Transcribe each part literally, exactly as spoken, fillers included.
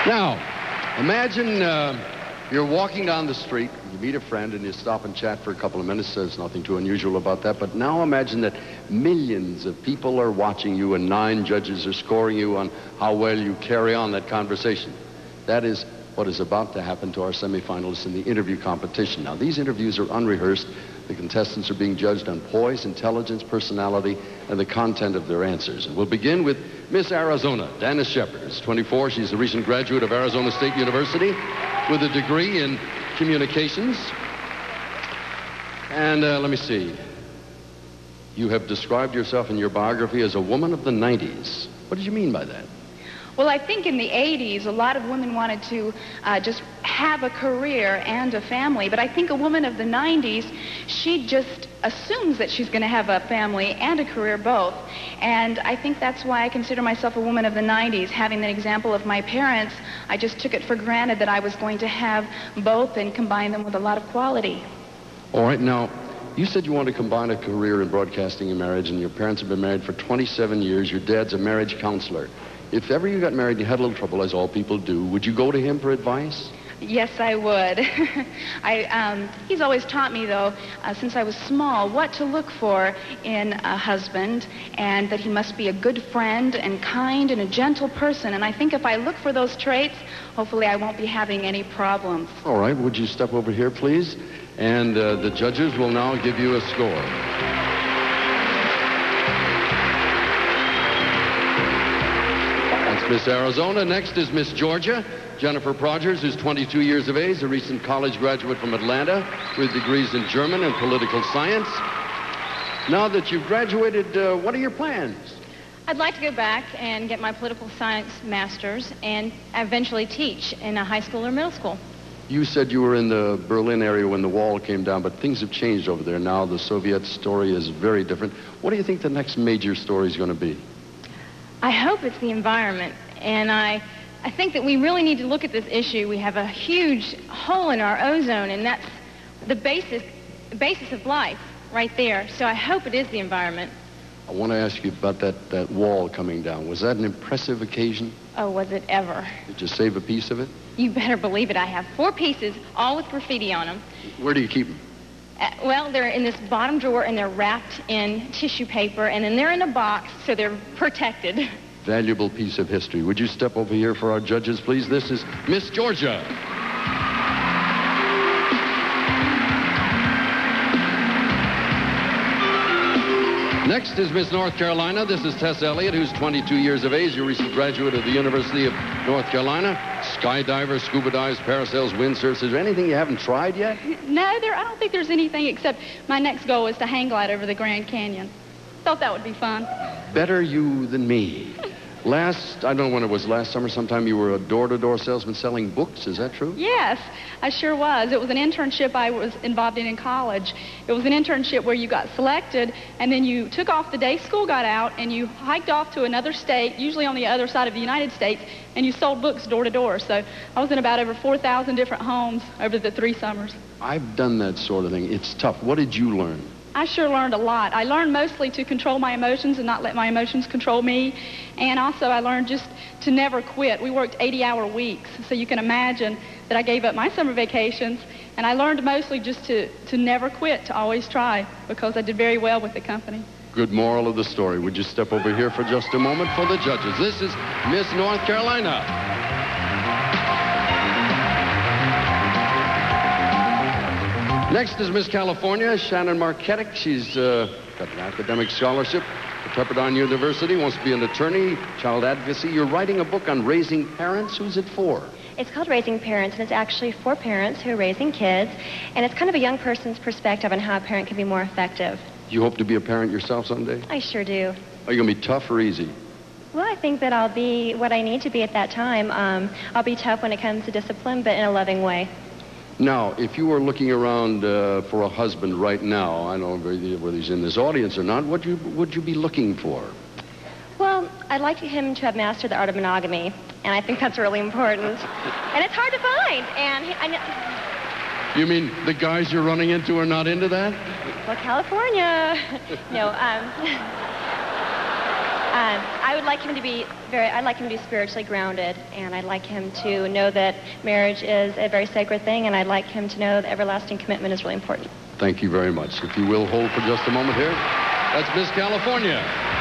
Now, imagine uh, you're walking down the street, you meet a friend, and you stop and chat for a couple of minutes. There's nothing too unusual about that. But now imagine that millions of people are watching you, and nine judges are scoring you on how well you carry on that conversation. That is what is about to happen to our semifinalists in the interview competition. Now, these interviews are unrehearsed. The contestants are being judged on poise, intelligence, personality, and the content of their answers. And we'll begin with Miss Arizona, Dana Shepard. Is twenty-four. She's a recent graduate of Arizona State University with a degree in communications. And uh, let me see. You have described yourself in your biography as a woman of the nineties. What did you mean by that? Well, I think in the eighties, a lot of women wanted to uh, just have a career and a family. But I think a woman of the nineties, she just assumes that she's going to have a family and a career both. And I think that's why I consider myself a woman of the nineties. Having the example of my parents, I just took it for granted that I was going to have both and combine them with a lot of quality. All right, now, you said you want to combine a career in broadcasting and marriage, and your parents have been married for twenty-seven years. Your dad's a marriage counselor. If ever you got married and you had a little trouble, as all people do, would you go to him for advice? Yes, I would. I, um, he's always taught me, though, uh, since I was small, what to look for in a husband, and that he must be a good friend and kind and a gentle person. And I think if I look for those traits, hopefully I won't be having any problems. All right, would you step over here, please? And uh, the judges will now give you a score. Miss Arizona. Next is Miss Georgia, Jennifer Progers, who's twenty-two years of age, a recent college graduate from Atlanta with degrees in German and political science. Now that you've graduated, uh, what are your plans? I'd like to go back and get my political science master's and eventually teach in a high school or middle school. You said you were in the Berlin area when the wall came down, but things have changed over there now. The Soviet story is very different. What do you think the next major story is going to be? I hope it's the environment, and I, I think that we really need to look at this issue. We have a huge hole in our ozone, and that's the basis, basis of life right there. So I hope it is the environment. I want to ask you about that, that wall coming down. Was that an impressive occasion? Oh, was it ever? Did you save a piece of it? You better believe it. I have four pieces, all with graffiti on them. Where do you keep them? Uh, well, they're in this bottom drawer, and they're wrapped in tissue paper, and then they're in a box, so they're protected. Valuable piece of history. Would you step over here for our judges, please? This is Miss Georgia. Next is Miss North Carolina. This is Tess Elliott, who's twenty-two years of age, a recent graduate of the University of North Carolina. Skydiver, scuba dives, parasails, windsurfs. Is there anything you haven't tried yet? No, there, I don't think there's anything except my next goal is to hang glide over the Grand Canyon. Thought that would be fun. Better you than me. Last, I don't know when it was, last summer sometime, you were a door-to-door salesman selling books. Is that true? Yes, I sure was. It was an internship I was involved in in college. It was an internship where you got selected, and then you took off the day school got out, and you hiked off to another state, usually on the other side of the United States, and you sold books door-to-door. So I was in about over four thousand different homes over the three summers. I've done that sort of thing. It's tough. What did you learn? I sure learned a lot. I learned mostly to control my emotions and not let my emotions control me. And also I learned just to never quit. We worked eighty-hour weeks, so you can imagine that I gave up my summer vacations. And I learned mostly just to, to never quit, to always try, because I did very well with the company. Good moral of the story. Would you step over here for just a moment for the judges? This is Miss North Carolina. Next is Miss California, Shannon Marketic. She's uh, got an academic scholarship at Pepperdine University, wants to be an attorney, child advocacy. You're writing a book on raising parents. Who's it for? It's called Raising Parents, and it's actually for parents who are raising kids, and it's kind of a young person's perspective on how a parent can be more effective. You hope to be a parent yourself someday? I sure do. Are you going to be tough or easy? Well, I think that I'll be what I need to be at that time. Um, I'll be tough when it comes to discipline, but in a loving way. Now, if you were looking around uh, for a husband right now, I don't know whether he's in this audience or not, what you, would you be looking for? Well, I'd like him to have mastered the art of monogamy, and I think that's really important. And it's hard to find, and he, I know... You mean the guys you're running into are not into that? Well, California. No, um... Um, I would like him to be very, I'd like him to be spiritually grounded, and I'd like him to know that marriage is a very sacred thing, and I'd like him to know that everlasting commitment is really important. Thank you very much. If you will hold for just a moment here. That's Miss California.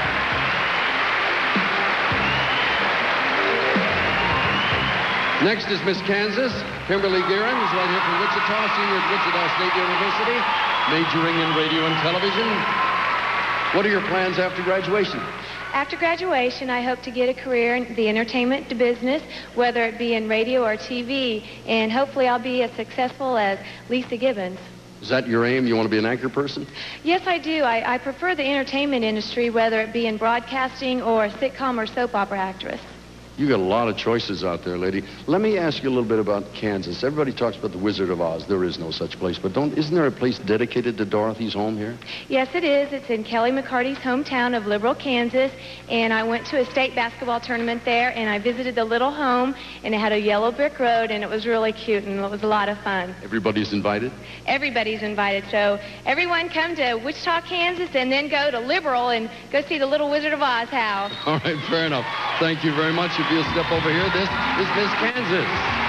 Next is Miss Kansas, Kimberly Guerin, who's right here from Wichita, senior at Wichita State University, majoring in radio and television. What are your plans after graduation? After graduation, I hope to get a career in the entertainment business, whether it be in radio or T V, and hopefully I'll be as successful as Lisa Gibbons. Is that your aim? You want to be an anchor person? Yes, I do. I, I prefer the entertainment industry, whether it be in broadcasting or a sitcom or soap opera actress. You got a lot of choices out there, lady. Let me ask you a little bit about Kansas. Everybody talks about the Wizard of Oz. There is no such place, but don't isn't there a place dedicated to Dorothy's home here? Yes, it is. It's in Kelly McCarty's hometown of Liberal, Kansas, and I went to a state basketball tournament there, and I visited the little home, and it had a yellow brick road, and it was really cute, and it was a lot of fun. Everybody's invited? Everybody's invited, so everyone come to Wichita, Kansas, and then go to Liberal and go see the little Wizard of Oz house. All right, fair enough. Thank you very much. If you'll step over here, this is Miss Kansas.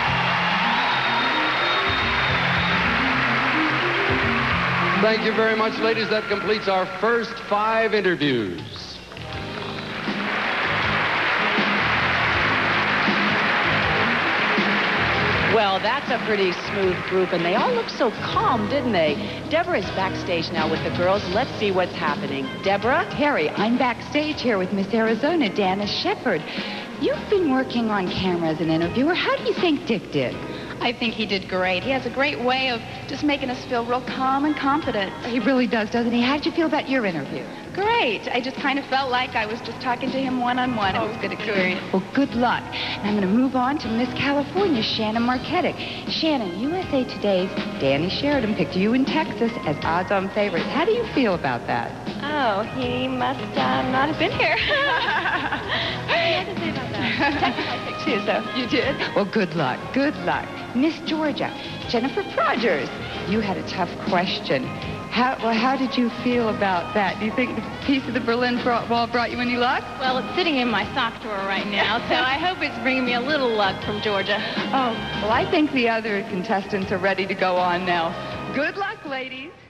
Thank you very much, ladies. That completes our first five interviews. Well, that's a pretty smooth group, and they all look so calm, didn't they? Deborah's backstage now with the girls. Let's see what's happening. Deborah? Terry, I'm backstage here with Miss Arizona, Dana Shepard. You've been working on camera as an interviewer. How do you think Dick did? I think he did great. He has a great way of just making us feel real calm and confident. He really does, doesn't he? How did you feel about your interview? Great. I just kind of felt like I was just talking to him one-on-one. It was a good experience. Well, good luck. And I'm going to move on to Miss California, Shannon Marketic. Shannon, U S A Today's Danny Sheridan picked you in Texas as odds-on favorites. How do you feel about that? Oh, he must uh, not have been here. What do you have to say about that? Texas I picked too, so. You did? Well, good luck. Good luck. Miss Georgia, Jennifer Rogers, you had a tough question. How, well, how did you feel about that? Do you think the piece of the Berlin Wall brought you any luck? Well, it's sitting in my sock drawer right now, so I hope it's bringing me a little luck from Georgia. Oh, well, I think the other contestants are ready to go on now. Good luck, ladies.